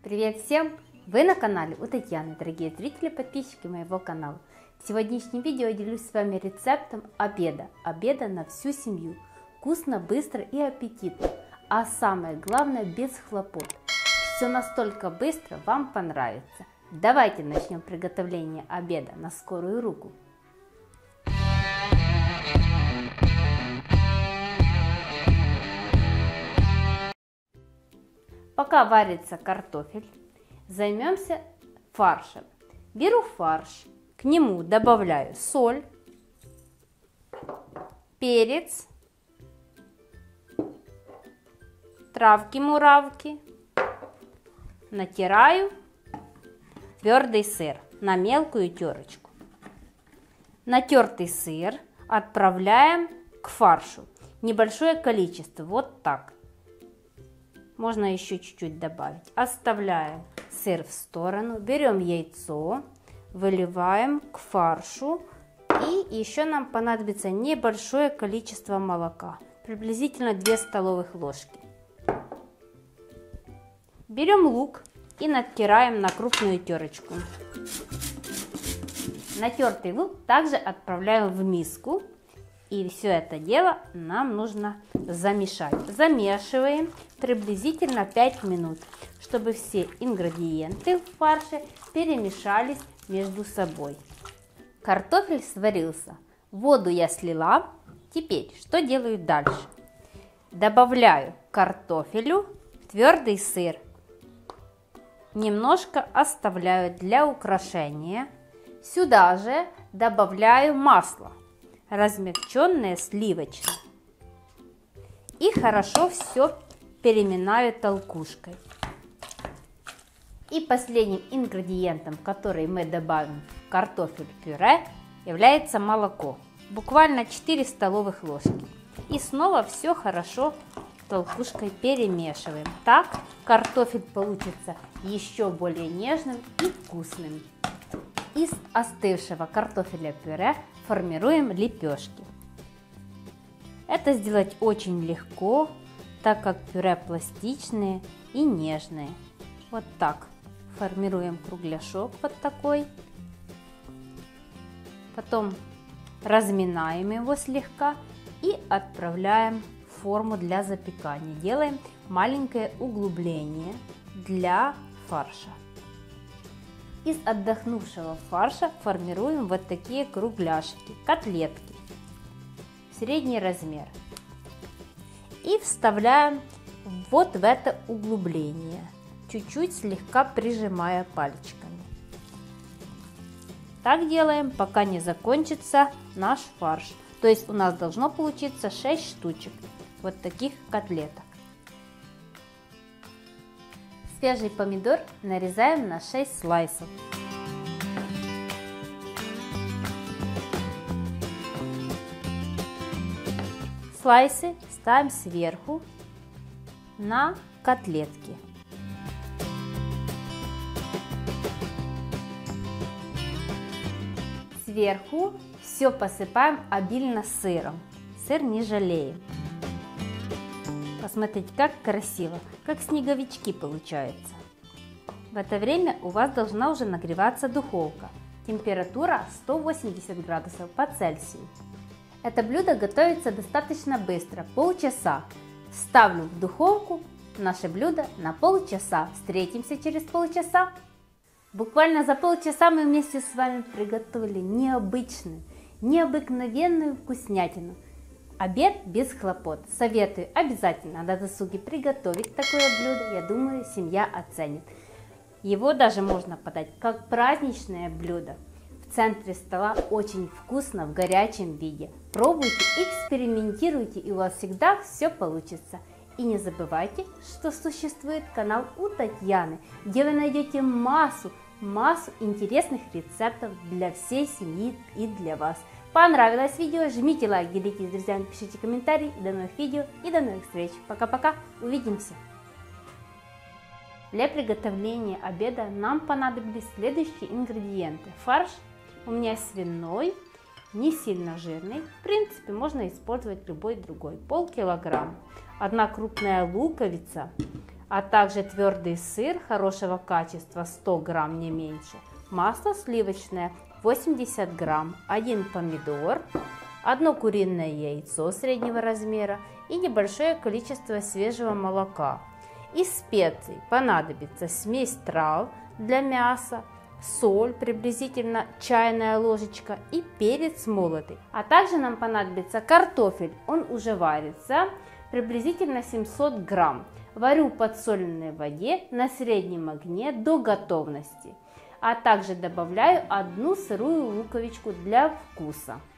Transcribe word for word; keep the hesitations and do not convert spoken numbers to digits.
Привет всем! Вы на канале у Татьяны, дорогие зрители, подписчики моего канала. В сегодняшнем видео я делюсь с вами рецептом обеда. Обеда на всю семью. Вкусно, быстро и аппетитно. А самое главное, без хлопот. Все настолько быстро, вам понравится. Давайте начнем приготовление обеда на скорую руку. Пока варится картофель, займемся фаршем. Беру фарш, к нему добавляю соль, перец, травки-муравки, натираю твердый сыр на мелкую терочку. Натертый сыр отправляем к фаршу. Небольшое количество, вот так. Можно еще чуть-чуть добавить. Оставляем сыр в сторону. Берем яйцо, выливаем к фаршу. И еще нам понадобится небольшое количество молока. Приблизительно две столовых ложки. Берем лук и натираем на крупную терочку. Натертый лук также отправляем в миску. И все это дело нам нужно замешать. Замешиваем приблизительно пять минут, чтобы все ингредиенты в фарше перемешались между собой. Картофель сварился, воду я слила. Теперь что делаю дальше? Добавляю к картофелю твердый сыр. Немножко оставляю для украшения. Сюда же добавляю масло. Размягченное сливочное. И хорошо все переминаю толкушкой. И последним ингредиентом, который мы добавим в картофель-пюре, является молоко. Буквально четыре столовых ложки. И снова все хорошо толкушкой перемешиваем. Так картофель получится еще более нежным и вкусным. Из остывшего картофеля-пюре формируем лепешки. Это сделать очень легко, так как пюре пластичные и нежные. Вот так формируем кругляшок вот такой. Потом разминаем его слегка и отправляем в форму для запекания. Делаем маленькое углубление для фарша. Из отдохнувшего фарша формируем вот такие кругляшки, котлетки, средний размер. И вставляем вот в это углубление, чуть-чуть слегка прижимая пальчиками. Так делаем, пока не закончится наш фарш. То есть у нас должно получиться шесть штучек вот таких котлеток. Свежий помидор нарезаем на шесть слайсов. Слайсы ставим сверху на котлетки. Сверху все посыпаем обильно сыром. Сыр не жалеем. Посмотрите, как красиво, как снеговички получаются. В это время у вас должна уже нагреваться духовка. Температура сто восемьдесят градусов по Цельсию. Это блюдо готовится достаточно быстро, полчаса. Ставлю в духовку наше блюдо на полчаса. Встретимся через полчаса. Буквально за полчаса мы вместе с вами приготовили необычную, необыкновенную вкуснятину. Обед без хлопот. Советую обязательно на досуге приготовить такое блюдо. Я думаю, семья оценит. Его даже можно подать как праздничное блюдо. В центре стола очень вкусно в горячем виде. Пробуйте, экспериментируйте, и у вас всегда все получится. И не забывайте, что существует канал у Татьяны, где вы найдете массу, массу интересных рецептов для всей семьи и для вас. Понравилось видео? Жмите лайк, делитесь с друзьями, пишите комментарии. И до новых видео и до новых встреч. Пока-пока, увидимся! Для приготовления обеда нам понадобились следующие ингредиенты. Фарш у меня свиной, не сильно жирный. В принципе, можно использовать любой другой. Полкилограмма. Одна крупная луковица, а также твердый сыр хорошего качества сто грамм не меньше, масло сливочное восемьдесят грамм, один помидор, одно куриное яйцо среднего размера и небольшое количество свежего молока. Из специй понадобится смесь трав для мяса, соль, приблизительно чайная ложечка, и перец молотый. А также нам понадобится картофель, он уже варится, приблизительно семьсот грамм. Варю в подсоленной воде на среднем огне до готовности. А также добавляю одну сырую луковичку для вкуса.